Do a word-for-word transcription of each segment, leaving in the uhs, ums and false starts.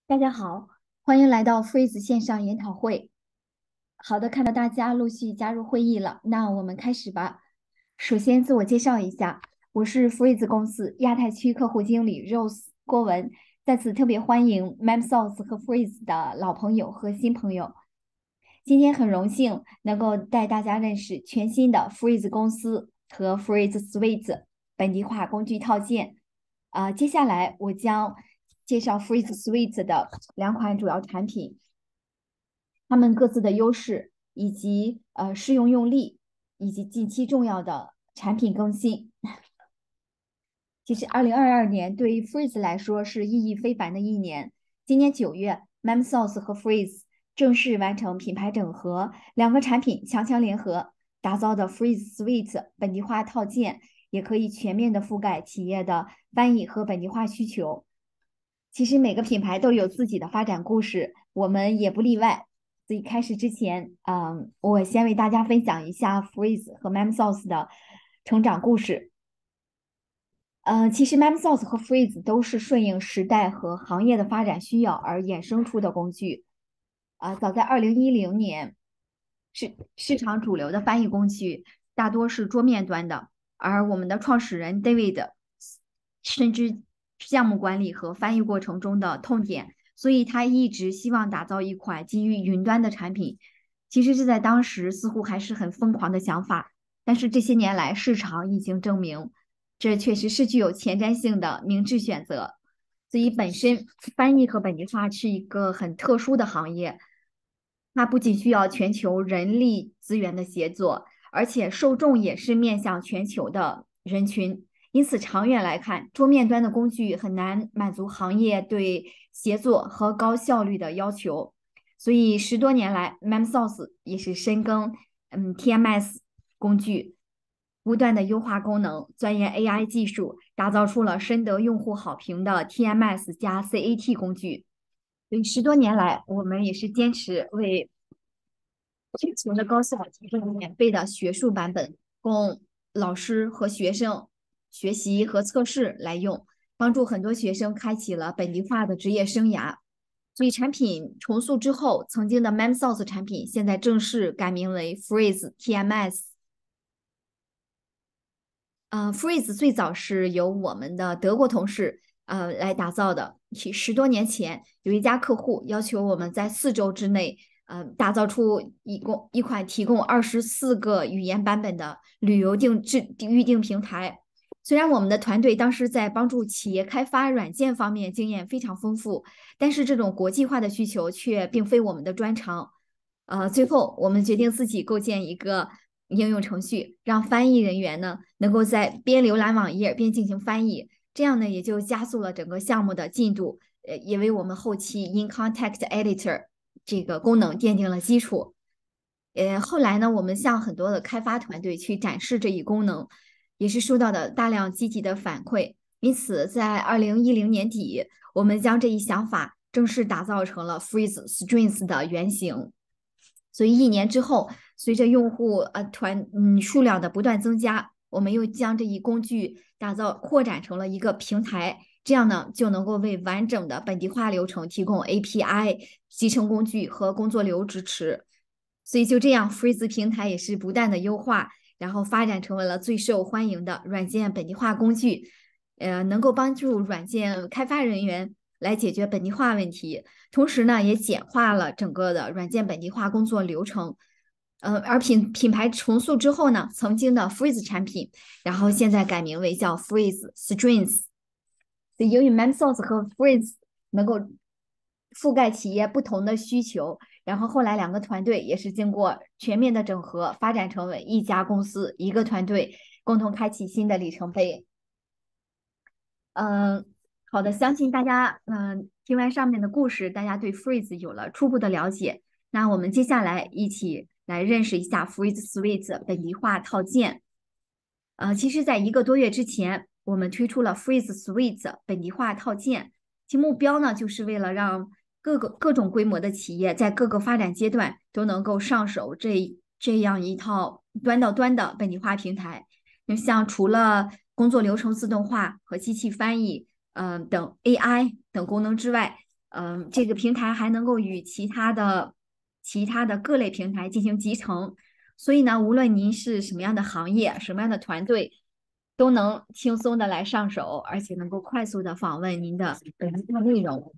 大家好，欢迎来到 Freeze 线上研讨会。好的，看到大家陆续加入会议了，那我们开始吧。首先自我介绍一下，我是 Freeze 公司亚太区客户经理 Rose 郭文，在此特别欢迎 MemSauce 和 Freeze 的老朋友和新朋友。今天很荣幸能够带大家认识全新的 Freeze 公司和 Freeze Suite 本地化工具套件。啊、接下来我将介绍 Freeze Suite 的两款主要产品，它们各自的优势以及呃适用用例，以及近期重要的产品更新。其实，二零二二年对于 Freeze 来说是意义非凡的一年。今年九月，MemSauce 和 Freeze 正式完成品牌整合，两个产品强强联合，打造的 Freeze Suite 本地化套件，也可以全面的覆盖企业的翻译和本地化需求。其实每个品牌都有自己的发展故事，我们也不例外。所以开始之前，嗯，我先为大家分享一下 Freeze 和 MemSauce 的成长故事。呃，其实 MemSauce 和 Freeze 都是顺应时代和行业的发展需要而衍生出的工具。啊、早在二零一零年，市市场主流的翻译工具大多是桌面端的，而我们的创始人 David 深知项目管理和翻译过程中的痛点，所以他一直希望打造一款基于云端的产品。其实这在当时似乎还是很疯狂的想法，但是这些年来市场已经证明。这确实是具有前瞻性的明智选择。所以，本身翻译和本地化是一个很特殊的行业，它不仅需要全球人力资源的协作，而且受众也是面向全球的人群。因此，长远来看，桌面端的工具很难满足行业对协作和高效率的要求。所以，十多年来，MemSauce 也是深耕嗯 T M S 工具，不断的优化功能，钻研 A I 技术，打造出了深得用户好评的 T M S 加 C A T 工具。所以十多年来，我们也是坚持为全球的高校提供免费的学术版本，供老师和学生学习和测试来用，帮助很多学生开启了本地化的职业生涯。所以产品重塑之后，曾经的 MemSauce 产品现在正式改名为 Freeze T M S。呃，Freeze 最早是由我们的德国同事呃来打造的。其十多年前，有一家客户要求我们在四周之内，呃，打造出一共一款提供二十四个语言版本的旅游定制预订平台。虽然我们的团队当时在帮助企业开发软件方面经验非常丰富，但是这种国际化的需求却并非我们的专长。呃，最后我们决定自己构建一个应用程序，让翻译人员呢能够在边浏览网页边进行翻译，这样呢也就加速了整个项目的进度，呃，也为我们后期 In Context Editor 这个功能奠定了基础。呃，后来呢，我们向很多的开发团队去展示这一功能，也是收到的大量积极的反馈。因此，在二零一零年底，我们将这一想法正式打造成了 Freeze Strings 的原型。所以一年之后，随着用户呃团嗯数量的不断增加，我们又将这一工具打造扩展成了一个平台，这样呢就能够为完整的本地化流程提供 A P I、集成工具和工作流支持。所以就这样，Freeze 平台也是不断的优化，然后发展成为了最受欢迎的软件本地化工具，呃，能够帮助软件开发人员来解决本地化问题。同时呢，也简化了整个的软件本地化工作流程。呃，而品品牌重塑之后呢，曾经的 Freeze 产品，然后现在改名为叫 Freeze Strings。由于 MemSauce 和 Freeze 能够覆盖企业不同的需求，然后后来两个团队也是经过全面的整合，发展成为一家公司一个团队，共同开启新的里程碑。嗯，好的，相信大家嗯听完上面的故事，大家对 Freeze 有了初步的了解。那我们接下来一起来认识一下 Freeze Suite 本地化套件。呃，其实，在一个多月之前，我们推出了 Freeze Suite 本地化套件，其目标呢，就是为了让各个各种规模的企业在各个发展阶段都能够上手这这样一套端到端的本地化平台。就像除了工作流程自动化和机器翻译，嗯、呃等 A I 等功能之外， 嗯，这个平台还能够与其他的其他的各类平台进行集成，所以呢，无论您是什么样的行业、什么样的团队，都能轻松的来上手，而且能够快速的访问您的本地的内容。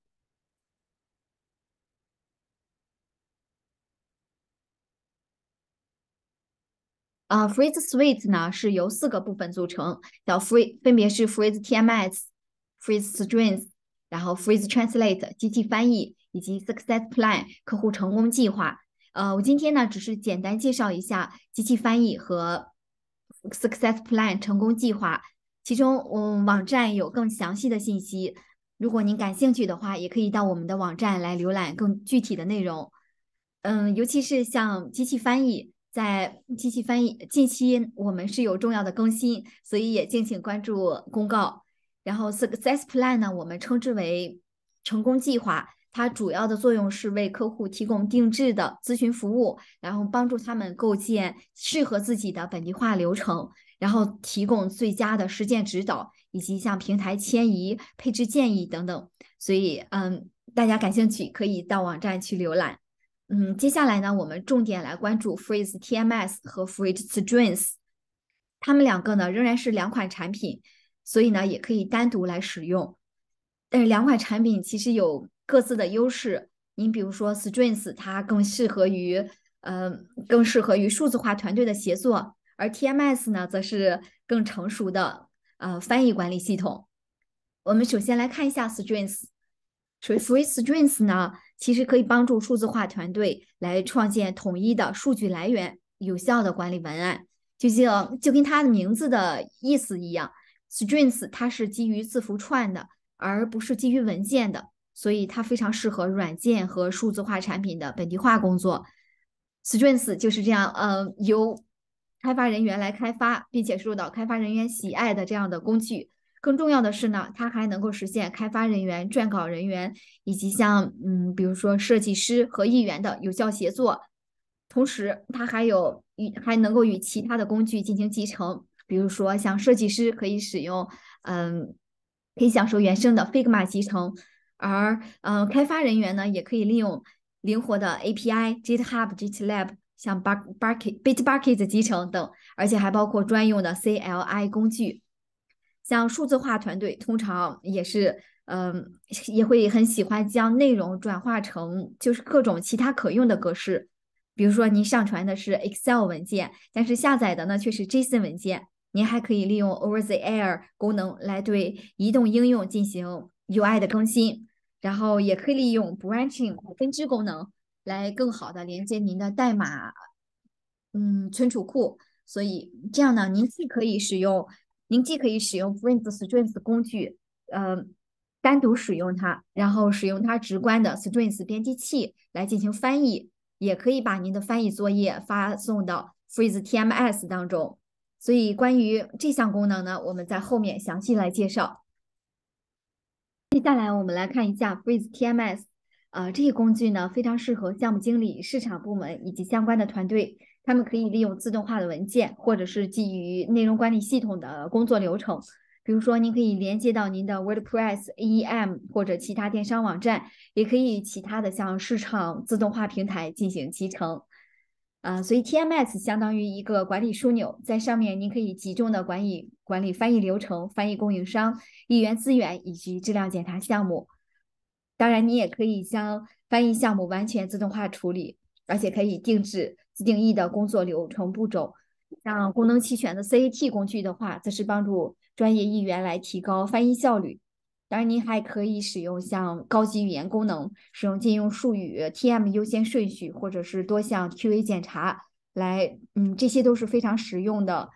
啊 f r e e z e Suite 呢是由四个部分组成，叫 Free，分别是 Freeze T M S、Freeze Strings，然后 Freeze Translate 机器翻译，以及 Success Plan 客户成功计划。呃，我今天呢只是简单介绍一下机器翻译和 Success Plan 成功计划，其中嗯网站有更详细的信息。如果您感兴趣的话，也可以到我们的网站来浏览更具体的内容。嗯，尤其是像机器翻译，在机器翻译近期我们是有重要的更新，所以也敬请关注公告。然后 Success Plan 呢，我们称之为成功计划，它主要的作用是为客户提供定制的咨询服务，然后帮助他们构建适合自己的本地化流程，然后提供最佳的实践指导，以及像平台迁移、配置建议等等。所以，嗯，大家感兴趣可以到网站去浏览。嗯，接下来呢，我们重点来关注 Freeze T M S 和 Freeze Strings，它们两个呢仍然是两款产品，所以呢也可以单独来使用。但是两款产品其实有各自的优势。您比如说 Strings，它更适合于呃更适合于数字化团队的协作，而 T M S 呢则是更成熟的呃翻译管理系统。我们首先来看一下 Strings。Free Strings 呢，其实可以帮助数字化团队来创建统一的数据来源，有效的管理文案。就像就跟它的名字的意思一样，Strings 它是基于字符串的，而不是基于文件的，所以它非常适合软件和数字化产品的本地化工作。Strings 就是这样，呃，由开发人员来开发，并且受到开发人员喜爱的这样的工具。更重要的是呢，它还能够实现开发人员、撰稿人员以及像嗯，比如说设计师和议员的有效协作。同时，它还有与还能够与其他的工具进行集成，比如说像设计师可以使用嗯，可以享受原生的 Figma 集成，而嗯、呃，开发人员呢也可以利用灵活的 A P I、GitHub、GitLab。像 Bucket、Bitbucket 集成等，而且还包括专用的 C L I 工具。像数字化团队通常也是，嗯，也会很喜欢将内容转化成就是各种其他可用的格式。比如说，您上传的是 Excel 文件，但是下载的呢却是 JSON 文件，您还可以利用 Over the Air 功能来对移动应用进行 U I 的更新，然后也可以利用 Branching 分支功能来更好的连接您的代码，嗯，存储库。所以这样呢，您既可以使用，您既可以使用 Freeze Strings 工具，呃，单独使用它，然后使用它直观的 Strings 编辑器来进行翻译，也可以把您的翻译作业发送到 Freeze T M S 当中。所以关于这项功能呢，我们在后面详细来介绍。接下来我们来看一下 Freeze T M S，呃，这些工具呢非常适合项目经理、市场部门以及相关的团队，他们可以利用自动化的文件或者是基于内容管理系统的工作流程。比如说，您可以连接到您的 WordPress、A E M 或者其他电商网站，也可以其他的像市场自动化平台进行集成。啊，所以 T M S 相当于一个管理枢纽，在上面您可以集中的管理管理翻译流程、翻译供应商、译源资源以及质量检查项目。当然，你也可以将翻译项目完全自动化处理，而且可以定制自定义的工作流程步骤。像功能齐全的 C A T 工具的话，则是帮助专业译员来提高翻译效率。当然，您还可以使用像高级语言功能，使用禁用术语、T M 优先顺序，或者是多项 Q A 检查来，嗯，这些都是非常实用的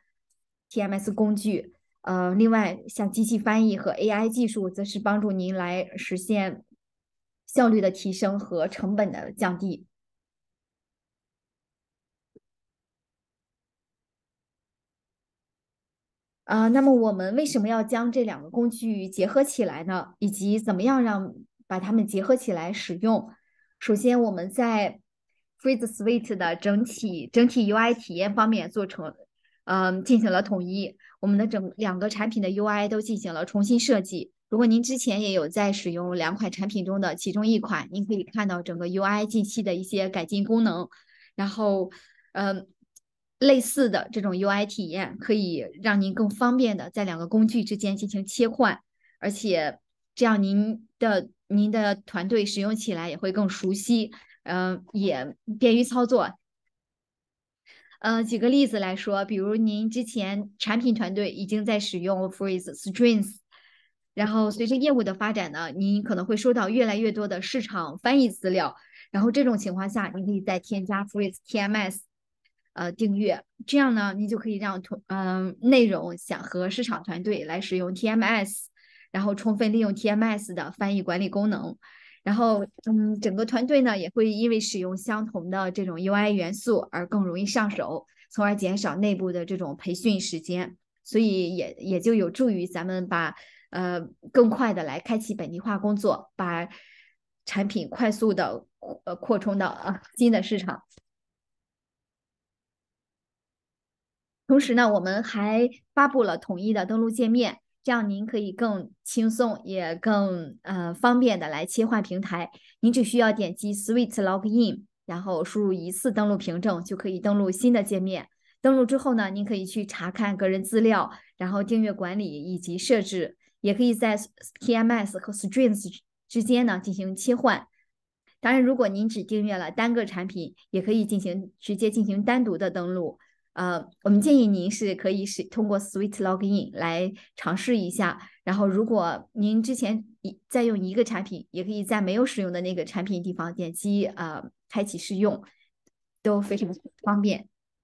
T M S 工具。呃，另外像机器翻译和 A I 技术，则是帮助您来实现效率的提升和成本的降低。啊，那么我们为什么要将这两个工具结合起来呢？以及怎么样让把它们结合起来使用？首先，我们在 Freeze Suite 的整体整体 U I 体验方面做成，嗯，进行了统一。我们的整两个产品的 U I 都进行了重新设计， 如果您之前也有在使用两款产品中的其中一款，您可以看到整个 U I 近期的一些改进功能，然后，呃，类似的这种 U I 体验可以让您更方便的在两个工具之间进行切换，而且这样您的您的团队使用起来也会更熟悉，嗯、呃，也便于操作。呃，举个例子来说，比如您之前产品团队已经在使用 Phrase Strings，然后随着业务的发展呢，您可能会收到越来越多的市场翻译资料，然后这种情况下，您可以再添加 Phrase T M S，呃，订阅，这样呢，您就可以让团嗯、呃、内容想和市场团队来使用 T M S，然后充分利用 T M S 的翻译管理功能。然后，嗯，整个团队呢也会因为使用相同的这种 U I 元素而更容易上手，从而减少内部的这种培训时间，所以也也就有助于咱们把呃更快的来开启本地化工作，把产品快速的呃扩充到呃新的市场。同时呢，我们还发布了统一的登录界面，这样您可以更轻松也更呃方便的来切换平台。您只需要点击 Switch Login，然后输入一次登录凭证，就可以登录新的界面。登录之后呢，您可以去查看个人资料，然后订阅管理以及设置，也可以在 T M S 和 Strings 之间呢进行切换。当然，如果您只订阅了单个产品，也可以进行直接进行单独的登录。呃，我们建议您是可以使通过 Sweet Login 来尝试一下。然后，如果您之前一在用一个产品，也可以在没有使用的那个产品地方点击呃开启试用，都非常方便。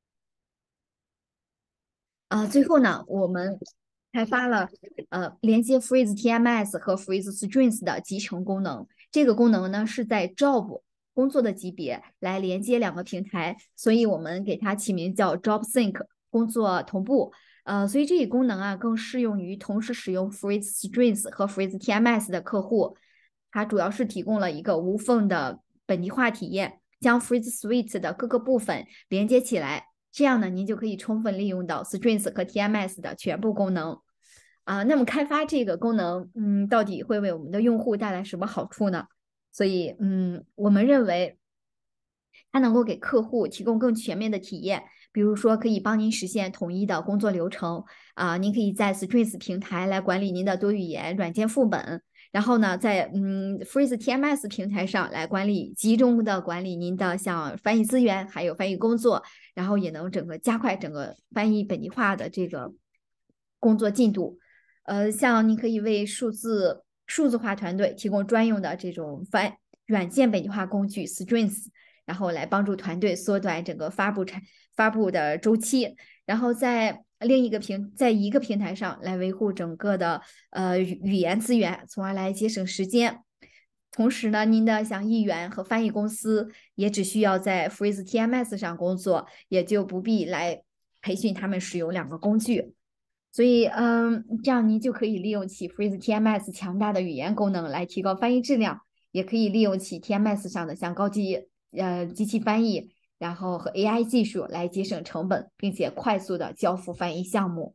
呃，最后呢，我们开发了呃连接 Freeze T M S 和 Freeze Strings 的集成功能。这个功能呢是在 Job 工作的级别来连接两个平台，所以我们给它起名叫 Job Sync 工作同步。呃，所以这一功能啊更适用于同时使用 Freeze Strings 和 Freeze T M S 的客户。它主要是提供了一个无缝的本地化体验，将 Freeze Suite 的各个部分连接起来。这样呢，您就可以充分利用到 Strings 和 T M S 的全部功能啊。那么开发这个功能，嗯，到底会为我们的用户带来什么好处呢？所以，嗯，我们认为它能够给客户提供更全面的体验，比如说可以帮您实现统一的工作流程啊。您可以在 Strings 平台来管理您的多语言软件副本，然后呢，在嗯 Freeze T M S 平台上来管理集中的管理您的像翻译资源还有翻译工作。然后也能整个加快整个翻译本地化的这个工作进度。呃，像你可以为数字数字化团队提供专用的这种翻软件本地化工具 Strings，然后来帮助团队缩短整个发布产发布的周期，然后在另一个平在一个平台上来维护整个的呃语言资源，从而来节省时间。同时呢，您的像译员和翻译公司也只需要在 Freeze T M S 上工作，也就不必来培训他们使用两个工具。所以，嗯，这样您就可以利用起 Freeze T M S 强大的语言功能来提高翻译质量，也可以利用起 T M S 上的像高级呃机器翻译，然后和 A I 技术来节省成本，并且快速的交付翻译项目。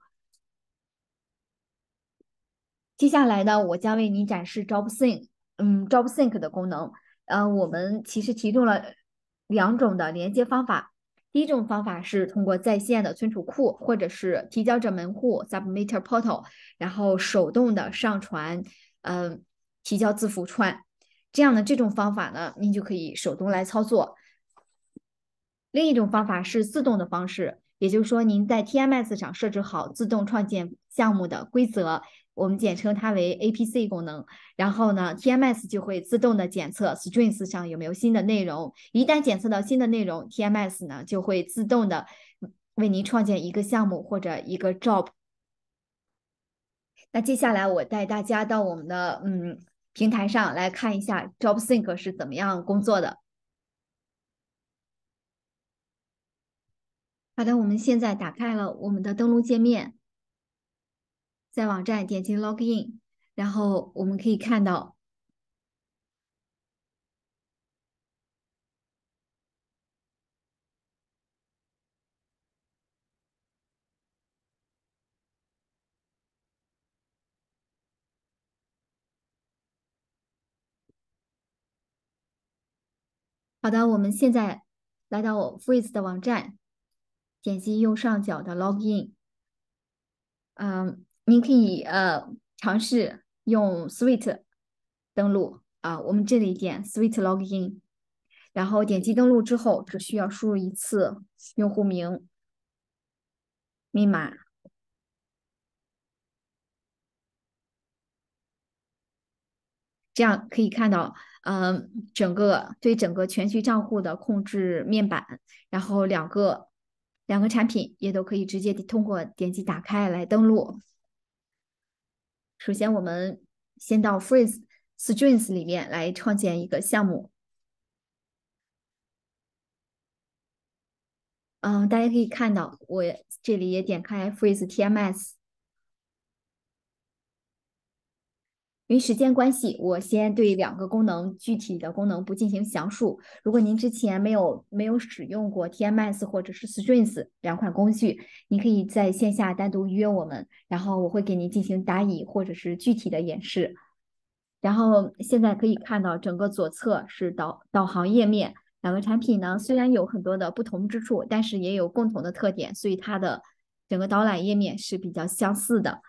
接下来呢，我将为您展示 JobSync，嗯，JobSync 的功能。呃，我们其实提供了两种的连接方法。第一种方法是通过在线的存储库，或者是提交者门户 Submitter Portal，然后手动的上传，嗯、呃，提交字符串。这样的这种方法呢，您就可以手动来操作。另一种方法是自动的方式，也就是说，您在 T M S 上设置好自动创建项目的规则，我们简称它为 A P C 功能。然后呢，T M S 就会自动的检测 Strings 上有没有新的内容。一旦检测到新的内容，T M S 呢就会自动的为您创建一个项目或者一个 job。那接下来我带大家到我们的嗯平台上来看一下 JobSync 是怎么样工作的。好的，我们现在打开了我们的登录界面，在网站点击 Login，然后我们可以看到， 好的，我们现在来到 Freeze 的网站，点击右上角的 Login。嗯，您可以呃尝试用 Suite 登录啊，我们这里点 Suite Login，然后点击登录之后，只需要输入一次用户名、密码。这样可以看到，嗯，整个对整个全局账户的控制面板，然后两个两个产品也都可以直接通过点击打开来登录。首先，我们先到 Freeze Strings 里面来创建一个项目。嗯，大家可以看到，我这里也点开 Freeze T M S。因为时间关系，我先对两个功能具体的功能不进行详述。如果您之前没有没有使用过 T M S 或者是 Strings 两款工具，您可以在线下单独约我们，然后我会给您进行答疑或者是具体的演示。然后现在可以看到，整个左侧是导导航页面。两个产品呢，虽然有很多的不同之处，但是也有共同的特点，所以它的整个导览页面是比较相似的。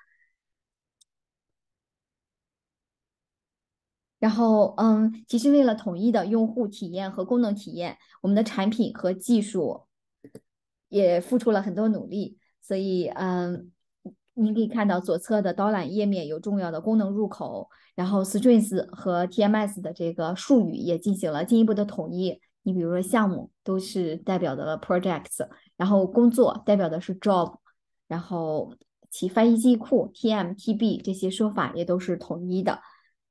然后，嗯，其实为了统一的用户体验和功能体验，我们的产品和技术也付出了很多努力。所以，嗯，您可以看到左侧的导览页面有重要的功能入口，然后 Strings 和 T M S 的这个术语也进行了进一步的统一。你比如说，项目都是代表的了 projects，然后工作代表的是 job，然后其翻译记忆库 T M、T B 这些说法也都是统一的。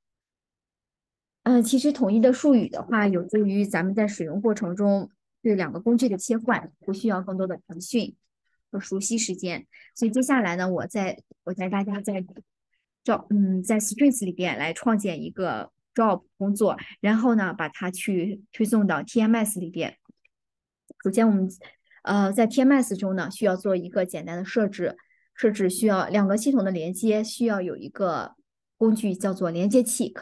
呃，其实统一的术语的话，有助于咱们在使用过程中对两个工具的切换，不需要更多的培训和熟悉时间。所以接下来呢，我在我在大家在 job 嗯在 Strings 里边来创建一个 job 工作，然后呢把它去推送到 T M S 里边。首先我们呃在 T M S 中呢需要做一个简单的设置，设置需要两个系统的连接，需要有一个工具叫做连接器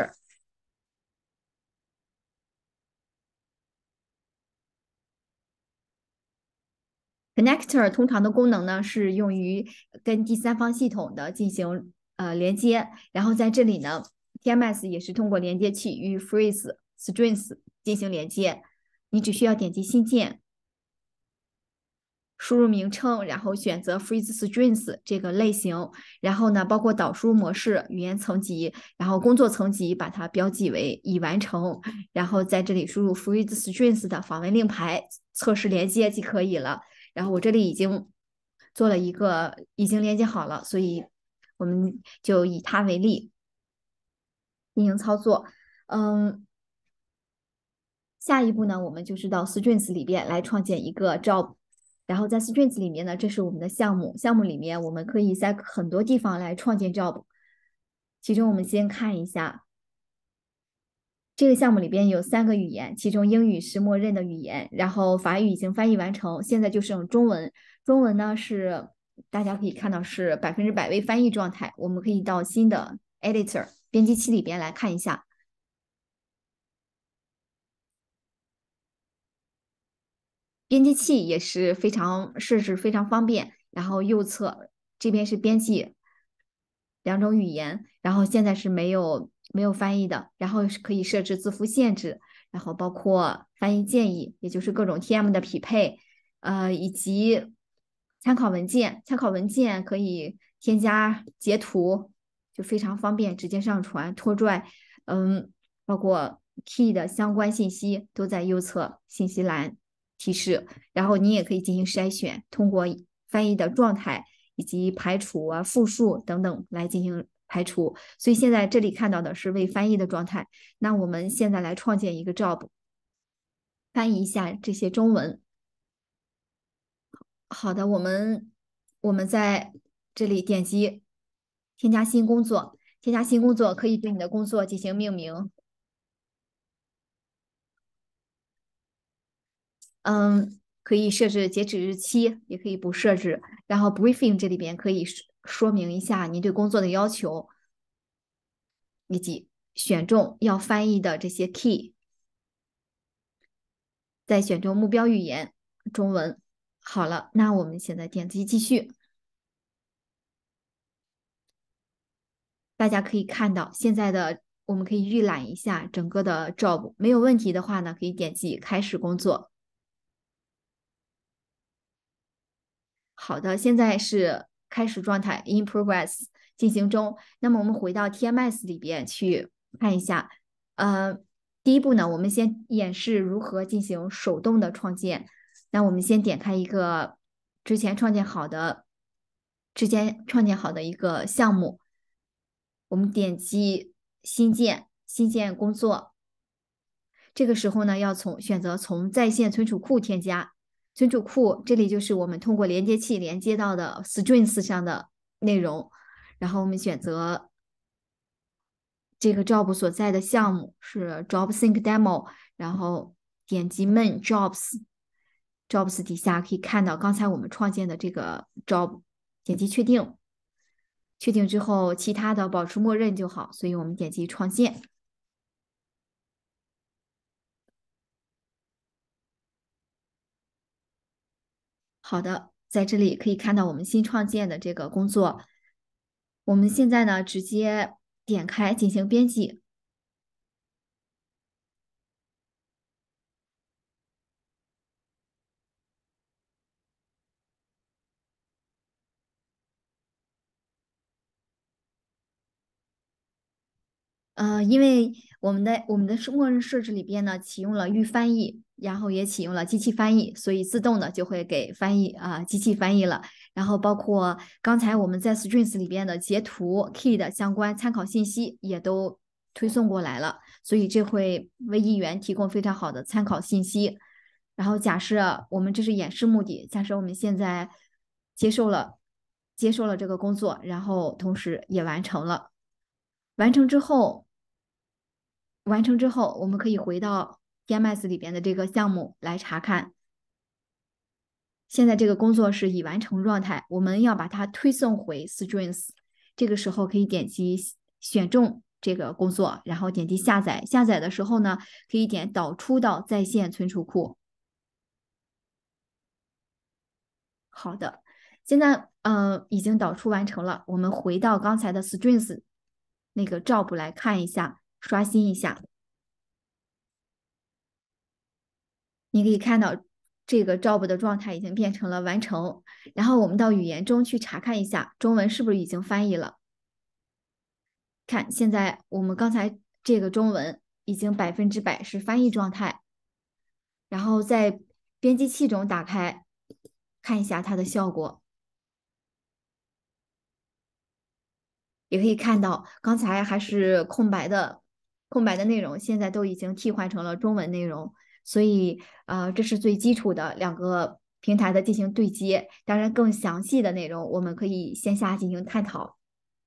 connector。Connector 通常的功能呢是用于跟第三方系统的进行呃连接，然后在这里呢，T M S 也是通过连接器与 Freeze Strings 进行连接。你只需要点击新建，输入名称，然后选择 Freeze Strings 这个类型，然后呢，包括导输模式、语言层级，然后工作层级，把它标记为已完成，然后在这里输入 Freeze Strings 的访问令牌，测试连接即可以了。然后我这里已经做了一个，已经连接好了，所以我们就以它为例进行操作。嗯，下一步呢，我们就是到 Strings 里边来创建一个 job，然后在 Strings 里面呢，这是我们的项目，项目里面我们可以在很多地方来创建 job，其中我们先看一下。这个项目里边有三个语言，其中英语是默认的语言，然后法语已经翻译完成，现在就是用中文。中文呢是大家可以看到是百分之百未翻译状态，我们可以到新的 editor 编辑器里边来看一下。编辑器也是非常设置非常方便，然后右侧这边是编辑两种语言，然后现在是没有没有翻译的，然后是可以设置字符限制，然后包括翻译建议，也就是各种 T M 的匹配，呃，以及参考文件，参考文件可以添加截图，就非常方便，直接上传拖拽，嗯，包括 key 的相关信息都在右侧信息栏提示，然后你也可以进行筛选，通过翻译的状态以及排除啊、复数等等来进行排除。所以现在这里看到的是未翻译的状态。那我们现在来创建一个 job，翻译一下这些中文。好的，我们我们在这里点击添加新工作，添加新工作可以对你的工作进行命名。嗯，可以设置截止日期，也可以不设置。然后 briefing 这里边可以说说明一下您对工作的要求，以及选中要翻译的这些 key。 再选中目标语言中文。好了，那我们现在点击继续。大家可以看到，现在的我们可以预览一下整个的 job，没有问题的话呢，可以点击开始工作。好的，现在是开始状态 in progress 进行中。那么我们回到 T M S 里边去看一下，呃，第一步呢，我们先演示如何进行手动的创建。那我们先点开一个之前创建好的、之前创建好的一个项目，我们点击新建、新建工作。这个时候呢，要从选择从在线存储库添加。存储库这里就是我们通过连接器连接到的 strings 上的内容，然后我们选择这个 job 所在的项目是 job sync demo，然后点击 main jobs，jobs 底下可以看到刚才我们创建的这个 job，点击确定，确定之后其他的保持默认就好，所以我们点击创建。好的，在这里可以看到我们新创建的这个工作。我们现在呢，直接点开进行编辑。呃，因为我们的我们的是默认设置里边呢，启用了预翻译，然后也启用了机器翻译，所以自动的就会给翻译啊、机器翻译了。然后包括刚才我们在 strings 里边的截图 key 的相关参考信息也都推送过来了，所以这会为译员提供非常好的参考信息。然后假设我们这是演示目的，假设我们现在接受了接受了这个工作，然后同时也完成了。完成之后，完成之后，我们可以回到 T M S 里边的这个项目来查看。现在这个工作是已完成状态，我们要把它推送回 Strings。这个时候可以点击选中这个工作，然后点击下载。下载的时候呢，可以点导出到在线存储库。好的，现在呃已经导出完成了。我们回到刚才的 Strings 那个 job 来看一下，刷新一下。你可以看到这个 job 的状态已经变成了完成。然后我们到语言中去查看一下，中文是不是已经翻译了？看，现在我们刚才这个中文已经百分之百是翻译状态。然后在编辑器中打开，看一下它的效果。也可以看到，刚才还是空白的空白的内容，现在都已经替换成了中文内容。所以，呃，这是最基础的两个平台的进行对接。当然，更详细的内容我们可以线下进行探讨。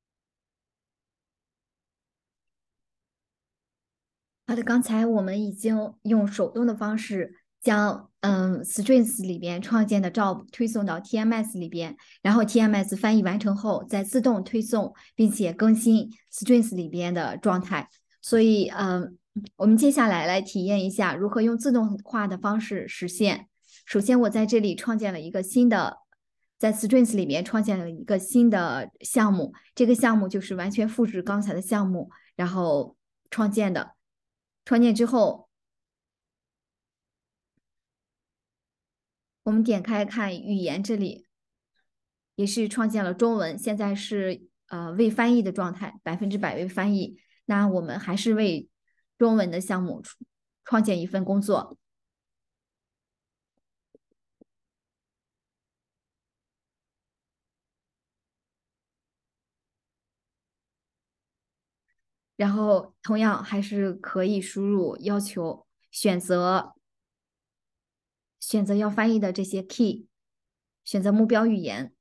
好的，刚才我们已经用手动的方式将嗯 Strings 里边创建的 job 推送到 T M S 里边，然后 T M S 翻译完成后再自动推送，并且更新 Strings 里边的状态。所以嗯，我们接下来来体验一下如何用自动化的方式实现。首先，我在这里创建了一个新的，在 Strings 里面创建了一个新的项目，这个项目就是完全复制刚才的项目，然后创建的。创建之后，我们点开看语言，这里也是创建了中文，现在是呃未翻译的状态，百分之百未翻译。那我们还是为中文的项目创建一份工作，然后同样还是可以输入要求，选择选择要翻译的这些 key，选择目标语言，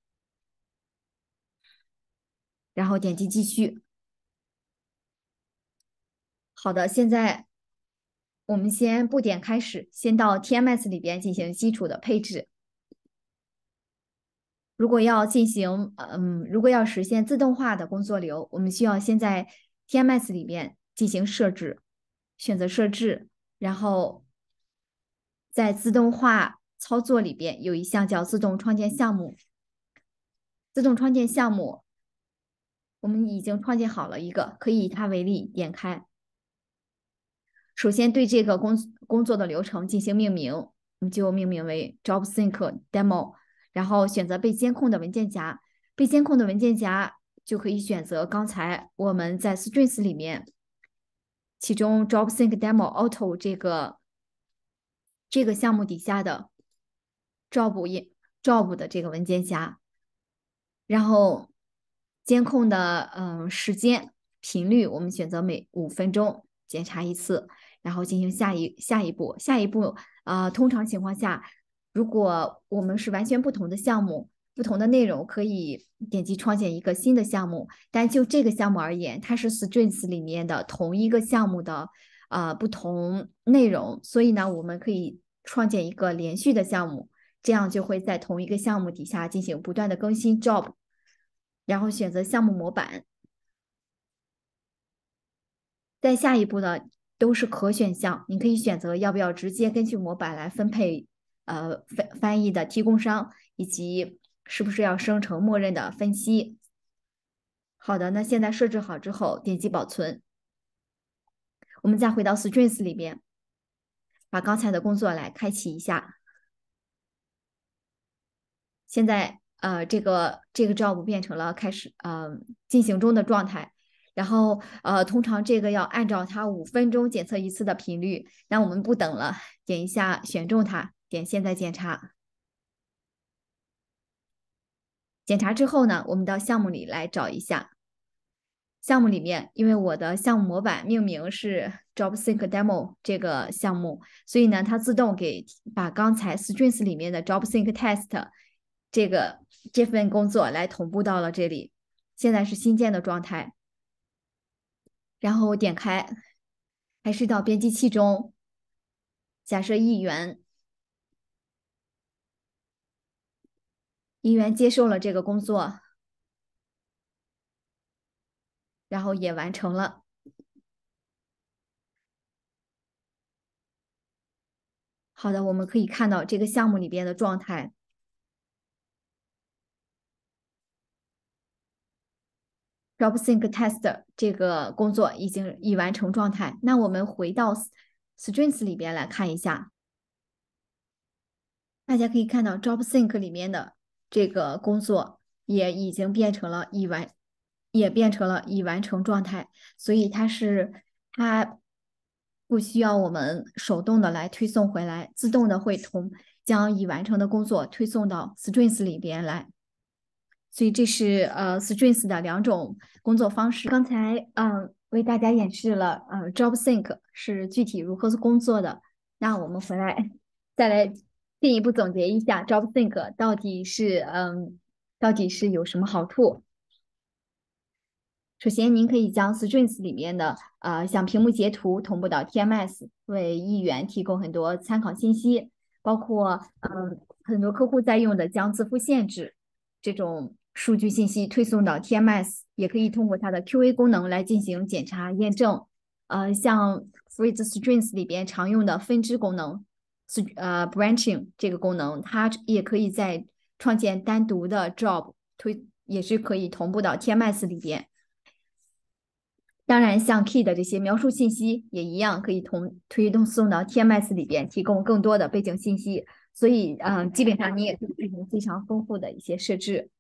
然后点击继续。好的，现在我们先不点开始，先到 T M S 里边进行基础的配置。如果要进行，嗯，如果要实现自动化的工作流，我们需要先在 T M S 里边进行设置，选择设置，然后在自动化操作里边有一项叫自动创建项目。自动创建项目，我们已经创建好了一个，可以以它为例，点开。首先对这个工工作的流程进行命名，我们就命名为 JobSync Demo，然后选择被监控的文件夹。被监控的文件夹就可以选择刚才我们在 Strings 里面，其中 JobSync Demo Auto 这个这个项目底下的 Job 也 Job 的这个文件夹，然后监控的嗯时间频率，我们选择每五分钟检查一次，然后进行下一下一步。下一步啊、呃，通常情况下，如果我们是完全不同的项目，不同的内容，可以点击创建一个新的项目。但就这个项目而言，它是 Strings 里面的同一个项目的啊、呃、不同内容，所以呢，我们可以创建一个连续的项目。这样就会在同一个项目底下进行不断的更新 job，然后选择项目模板。在下一步的都是可选项，你可以选择要不要直接根据模板来分配呃翻翻译的提供商，以及是不是要生成默认的分析。好的，那现在设置好之后，点击保存。我们再回到 Strings 里边，把刚才的工作来开启一下。现在呃，这个这个 job 变成了开始呃进行中的状态，然后呃，通常这个要按照它五分钟检测一次的频率，那我们不等了，点一下选中它，点现在检查。检查之后呢，我们到项目里来找一下。项目里面，因为我的项目模板命名是 JobSync Demo 这个项目，所以呢，它自动给把刚才 Strings 里面的 JobSync Test 这个这份工作来同步到了这里。现在是新建的状态，然后点开，还是到编辑器中，假设议员，议员接受了这个工作，然后也完成了。好的，我们可以看到这个项目里边的状态。JobSync Test 这个工作已经已完成状态。那我们回到 Strings 里边来看一下，大家可以看到 JobSync 里面的这个工作也已经变成了已完，也变成了已完成状态，所以它是它不需要我们手动的来推送回来，自动的会同将已完成的工作推送到 Strings 里边来。所以这是呃 Strings 的两种工作方式。刚才嗯、呃、为大家演示了呃 JobSync 是具体如何工作的。那我们回来再来进一步总结一下 JobSync 到底是嗯到底是有什么好处。首先，您可以将 Strings 里面的呃像屏幕截图同步到 T M S，为议员提供很多参考信息，包括嗯很多客户在用的将字符限制这种数据信息推送到 T M S，也可以通过它的 Q A 功能来进行检查验证。呃，像 Freeze Strings 里边常用的分支功能，呃 branching 这个功能，它也可以在创建单独的 job 推，也是可以同步到 T M S 里边。当然，像 key 的这些描述信息也一样，可以同推动送到 T M S 里边，提供更多的背景信息。所以，嗯，基本上你也可以进行非常丰富的一些设置。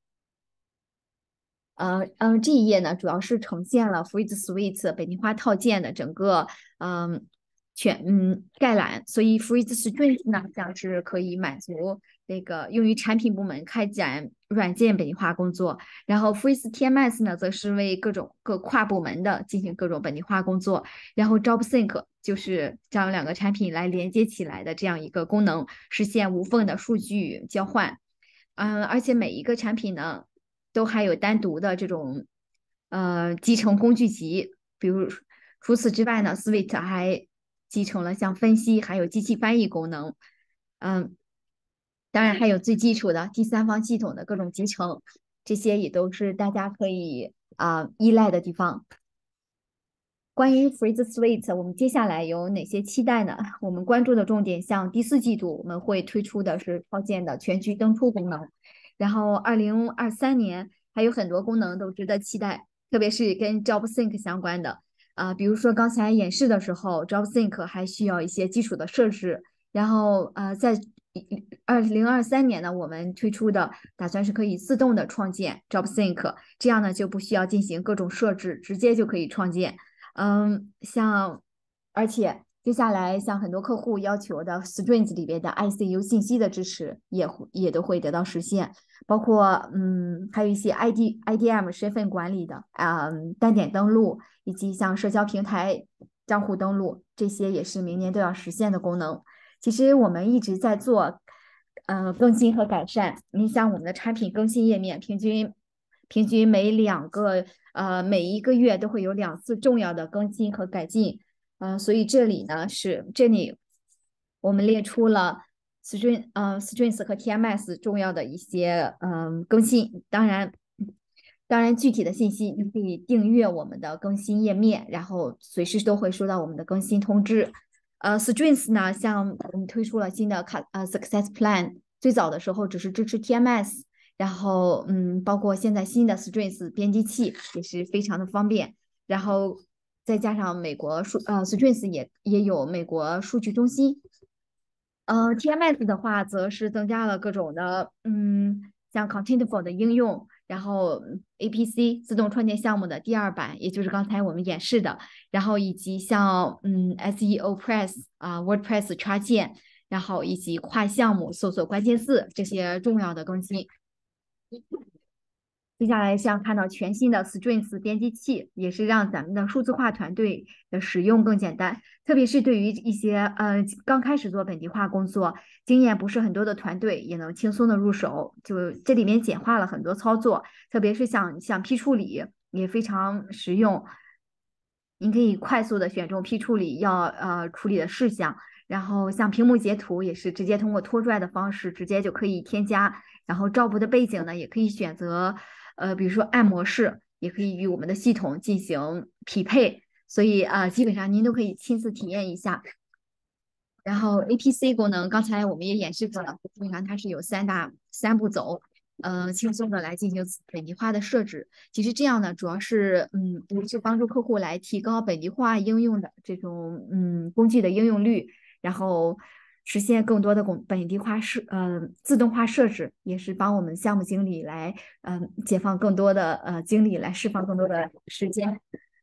呃嗯，这一页呢，主要是呈现了 Freeze Suite 本地化套件的整个嗯全嗯概览，所以 Freeze Strings 呢，像是可以满足这个用于产品部门开展软件本地化工作，然后 Freeze T M S 呢，则是为各种各跨部门的进行各种本地化工作，然后 JobSync 就是将两个产品来连接起来的这样一个功能，实现无缝的数据交换。嗯，而且每一个产品呢。都还有单独的这种呃集成工具集，比如除此之外呢，Suite 还集成了像分析还有机器翻译功能，嗯，当然还有最基础的第三方系统的各种集成，这些也都是大家可以啊、呃依赖的地方。 关于 Freeze Suite，我们接下来有哪些期待呢？我们关注的重点，像第四季度我们会推出的是套件的全局登出功能，然后二零二三年还有很多功能都值得期待，特别是跟 Job Sync 相关的啊、比如说刚才演示的时候，Job Sync 还需要一些基础的设置，然后呃，在二零二三年呢，我们推出的打算是可以自动的创建 Job Sync，这样呢就不需要进行各种设置，直接就可以创建。嗯，像而且接下来像很多客户要求的 Strings 里边的 I C U 信息的支持也会也都会得到实现，包括嗯还有一些 I D I D M 身份管理的啊、嗯、单点登录，以及像社交平台账户登录，这些也是明年都要实现的功能。其实我们一直在做呃更新和改善，你像我们的产品更新页面，平均平均每两个呃每一个月都会有两次重要的更新和改进，呃，所以这里呢是这里我们列出了 String 呃 Strings 和 T M S 重要的一些嗯、呃、更新，当然。当然，具体的信息你可以订阅我们的更新页面，然后随时都会收到我们的更新通知。呃，Strings 呢，像我们推出了新的卡呃 Success Plan，最早的时候只是支持 T M S，然后嗯，包括现在新的 Strings 编辑器也是非常的方便，然后再加上美国数呃 Strings 也也有美国数据中心，呃，T M S 的话，则是增加了各种的，嗯，像 Contentful 的应用，然后 A P C 自动创建项目的第二版，也就是刚才我们演示的，然后以及像嗯 S E O Press 啊、WordPress 插件，然后以及跨项目搜索关键字这些重要的更新。接下来像看到全新的 Strings 编辑器，也是让咱们的数字化团队的使用更简单，特别是对于一些呃刚开始做本地化工作、经验不是很多的团队，也能轻松的入手。就这里面简化了很多操作，特别是像像批处理也非常实用。您可以快速的选中批处理要呃处理的事项，然后像屏幕截图也是直接通过拖拽的方式，直接就可以添加。然后照布的背景呢，也可以选择呃，比如说按模式，也可以与我们的系统进行匹配。所以啊、呃基本上您都可以亲自体验一下。然后 A P C 功能，刚才我们也演示过了，基本上它是有三大三步走，呃，轻松的来进行本地化的设置。其实这样呢，主要是嗯，也是帮助客户来提高本地化应用的这种嗯工具的应用率，然后实现更多的本本地化设呃自动化设置，也是帮我们项目经理来嗯、呃解放更多的呃精力，来释放更多的时间。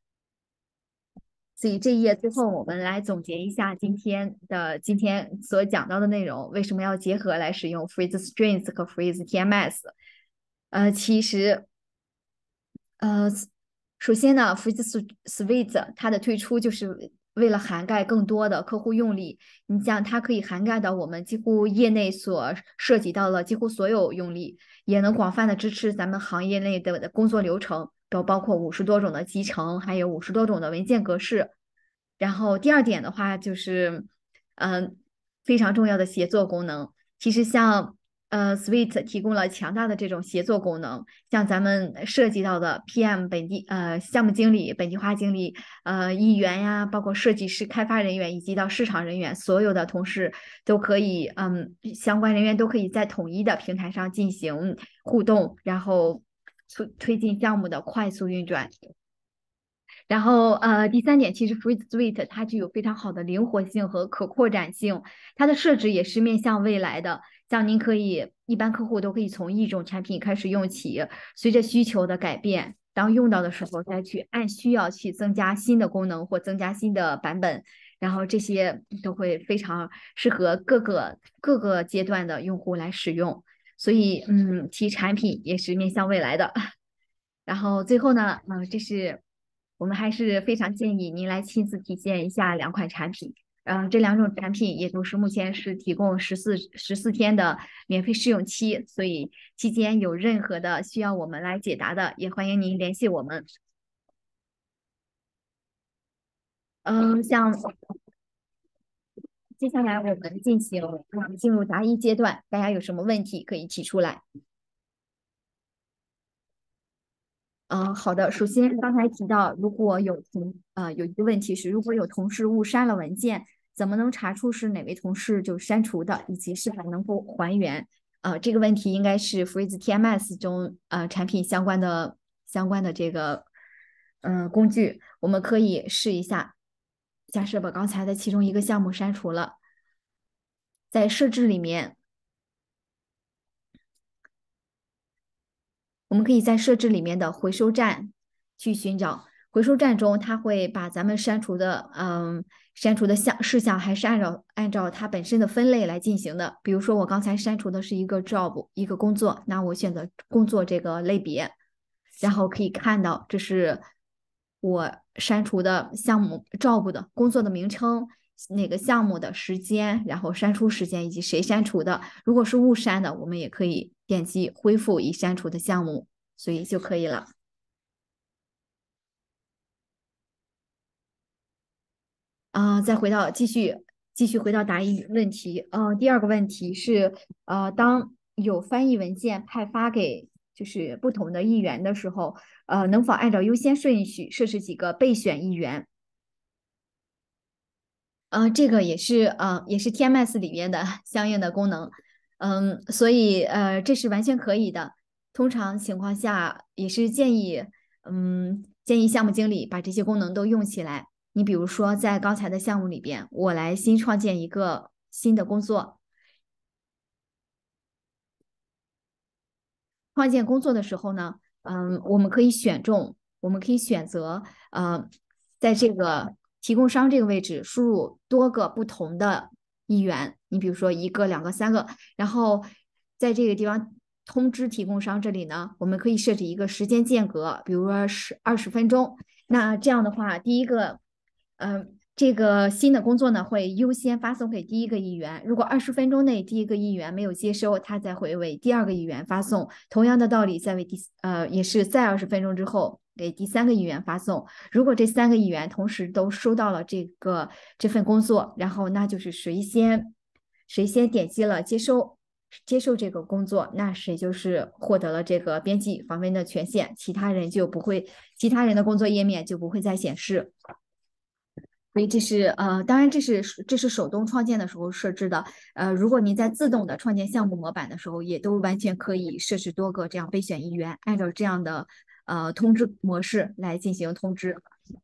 所以这一页最后我们来总结一下今天的今天所讲到的内容，为什么要结合来使用 Freeze Strings 和 Freeze T M S？呃，其实呃，首先呢，Freeze Suite 它的推出就是为了涵盖更多的客户用例。你像它可以涵盖到我们几乎业内所涉及到了几乎所有用例，也能广泛的支持咱们行业内的的工作流程，都包括五十多种的集成，还有五十多种的文件格式。然后第二点的话就是，嗯、非常重要的协作功能。其实像呃，Suite 提供了强大的这种协作功能，像咱们涉及到的 P M 本地呃项目经理、本地化经理、呃议员呀，包括设计师、开发人员以及到市场人员，所有的同事都可以，嗯，相关人员都可以在统一的平台上进行互动，然后促推进项目的快速运转。然后呃，第三点，其实 Free Suite 它具有非常好的灵活性和可扩展性，它的设置也是面向未来的。像您可以，一般客户都可以从一种产品开始用起，随着需求的改变，当用到的时候再去按需要去增加新的功能或增加新的版本，然后这些都会非常适合各个各个阶段的用户来使用。所以，嗯，其产品也是面向未来的。然后最后呢，呃，这是我们还是非常建议您来亲自体验一下两款产品。呃，这两种产品也都是目前是提供十四十四天的免费试用期，所以期间有任何的需要我们来解答的，也欢迎您联系我们。嗯，像接下来我们进行嗯进入答疑阶段，大家有什么问题可以提出来。 嗯，好的。首先，刚才提到，如果有同呃有一个问题是，如果有同事误删了文件，怎么能查出是哪位同事就删除的，以及是否能够还原？呃，这个问题应该是 Freeze T M S 中呃产品相关的相关的这个呃工具，我们可以试一下。假设把刚才的其中一个项目删除了，在设置里面。我们可以在设置里面的回收站去寻找。回收站中，它会把咱们删除的，嗯，删除的项事项还是按照按照它本身的分类来进行的。比如说，我刚才删除的是一个 job，一个工作，那我选择工作这个类别，然后可以看到这是我删除的项目 job 的工作的名称。哪个项目的时间，然后删除时间以及谁删除的。如果是误删的，我们也可以点击恢复已删除的项目，所以就可以了。啊、再回到继续继续回到答疑问题。呃，第二个问题是，呃，当有翻译文件派发给就是不同的议员的时候，呃，能否按照优先顺序设置几个备选议员？呃，这个也是呃也是 T M S 里边的相应的功能。嗯，所以呃这是完全可以的。通常情况下也是建议，嗯建议项目经理把这些功能都用起来。你比如说在刚才的项目里边，我来新创建一个新的工作，创建工作的时候呢，嗯，我们可以选中，我们可以选择，呃，在这个提供商这个位置输入多个不同的一元，你比如说一个、两个、三个，然后在这个地方通知提供商这里呢，我们可以设置一个时间间隔，比如说十二十分钟。那这样的话，第一个，嗯、这个新的工作呢，会优先发送给第一个议员。如果二十分钟内第一个议员没有接收，他再会为第二个议员发送。同样的道理，再为第呃也是在二十分钟之后给第三个议员发送。如果这三个议员同时都收到了这个这份工作，然后那就是谁先谁先点击了接收。接受这个工作，那谁就是获得了这个编辑访问的权限，其他人就不会，其他人的工作页面就不会再显示。所以这是呃，当然这是这是手动创建的时候设置的。呃，如果您在自动的创建项目模板的时候，也都完全可以设置多个这样备选议员，按照这样的呃通知模式来进行通知。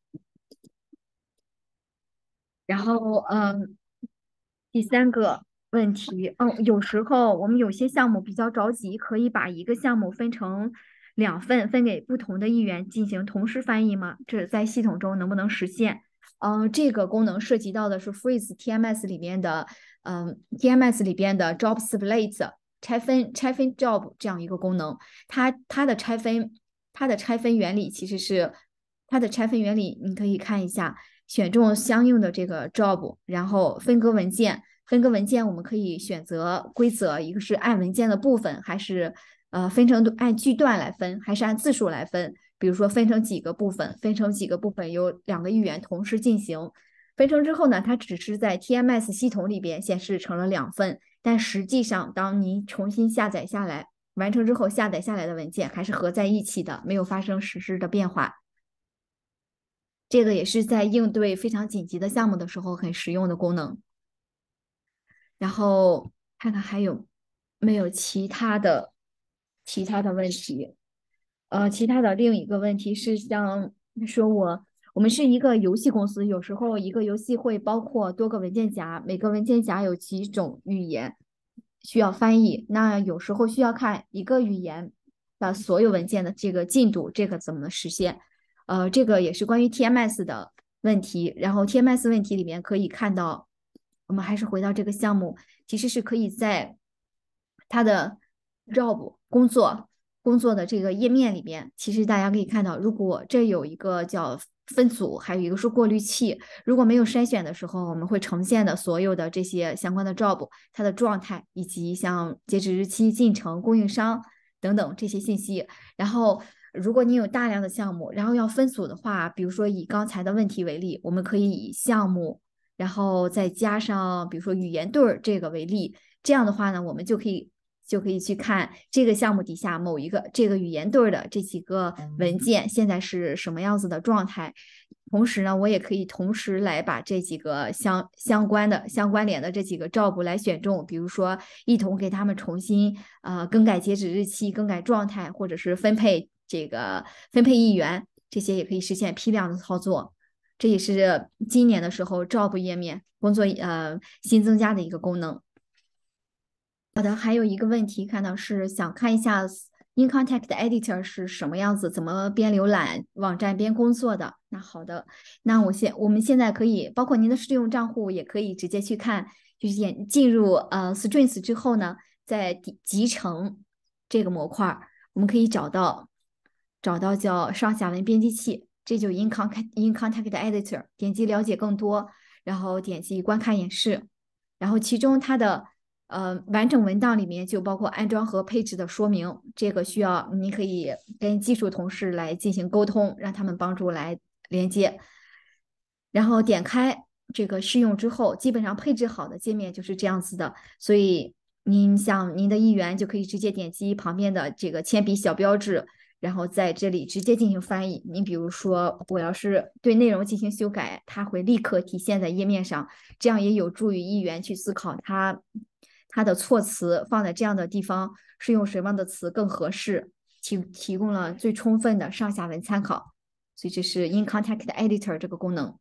然后嗯，第三个问题，嗯，有时候我们有些项目比较着急，可以把一个项目分成两份，分给不同的议员进行同时翻译吗？这在系统中能不能实现？嗯，这个功能涉及到的是 Freeze T M S 里面的，嗯，T M S 里边的 Job Split 拆分拆分 Job 这样一个功能。它它的拆分它的拆分原理其实是它的拆分原理，你可以看一下，选中相应的这个 Job，然后分割文件。分割文件我们可以选择规则，一个是按文件的部分，还是呃分成按句段来分，还是按字数来分？比如说分成几个部分，分成几个部分由两个议员同时进行。分成之后呢，它只是在 T M S 系统里边显示成了两份，但实际上当您重新下载下来，完成之后下载下来的文件还是合在一起的，没有发生实质的变化。这个也是在应对非常紧急的项目的时候很实用的功能。然后看看还有没有其他的其他的问题。呃，其他的另一个问题是像说我我们是一个游戏公司，有时候一个游戏会包括多个文件夹，每个文件夹有几种语言需要翻译，那有时候需要看一个语言的所有文件的这个进度，这个怎么实现？呃，这个也是关于 T M S 的问题。然后 T M S 问题里面可以看到，我们还是回到这个项目，其实是可以在它的 job 工作工作的这个页面里边，其实大家可以看到，如果这有一个叫分组，还有一个是过滤器。如果没有筛选的时候，我们会呈现的所有的这些相关的 job，它的状态以及像截止日期、进程、供应商等等这些信息。然后，如果你有大量的项目，然后要分组的话，比如说以刚才的问题为例，我们可以以项目，然后再加上比如说语言对儿这个为例。这样的话呢，我们就可以就可以去看这个项目底下某一个这个语言对的这几个文件现在是什么样子的状态。同时呢，我也可以同时来把这几个相相关的、相关联的这几个 job 来选中，比如说一同给他们重新呃更改截止日期、更改状态，或者是分配这个分配议员，这些也可以实现批量的操作。这也是今年的时候 job 页面工作呃新增加的一个功能。好的，还有一个问题，看到是想看一下 InContact Editor 是什么样子，怎么边浏览网站边工作的。那好的，那我现我们现在可以，包括您的试用账户，也可以直接去看，就是点进入呃 Strings 之后呢，在集成这个模块，我们可以找到找到叫上下文编辑器，这就是 InContact InContact Editor，点击了解更多，然后点击观看演示，然后其中它的呃，完整文档里面就包括安装和配置的说明，这个需要你可以跟技术同事来进行沟通，让他们帮助来连接。然后点开这个试用之后，基本上配置好的界面就是这样子的，所以您像您的议员就可以直接点击旁边的这个铅笔小标志，然后在这里直接进行翻译。你比如说，我要是对内容进行修改，它会立刻体现在页面上，这样也有助于议员去思考他。它的措辞放在这样的地方是用什么样的词更合适，提提供了最充分的上下文参考。所以这是 InContact Editor 这个功能。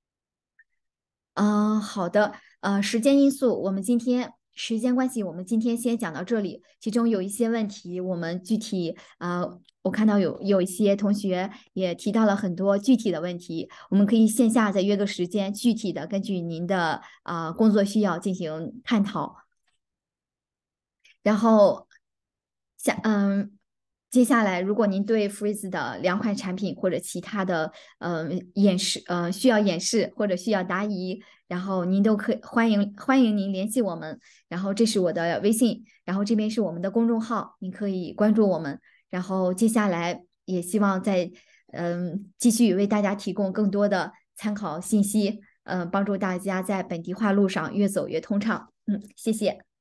嗯、呃，好的，呃，时间因素，我们今天时间关系，我们今天先讲到这里。其中有一些问题，我们具体呃，我看到有有一些同学也提到了很多具体的问题，我们可以线下再约个时间，具体的根据您的呃工作需要进行探讨。然后下嗯，接下来如果您对 Freeze 的两款产品或者其他的呃演示呃需要演示或者需要答疑，然后您都可以欢迎欢迎您联系我们。然后这是我的微信，然后这边是我们的公众号，您可以关注我们。然后接下来也希望在嗯继续为大家提供更多的参考信息，嗯，帮助大家在本地化路上越走越通畅。嗯，谢谢。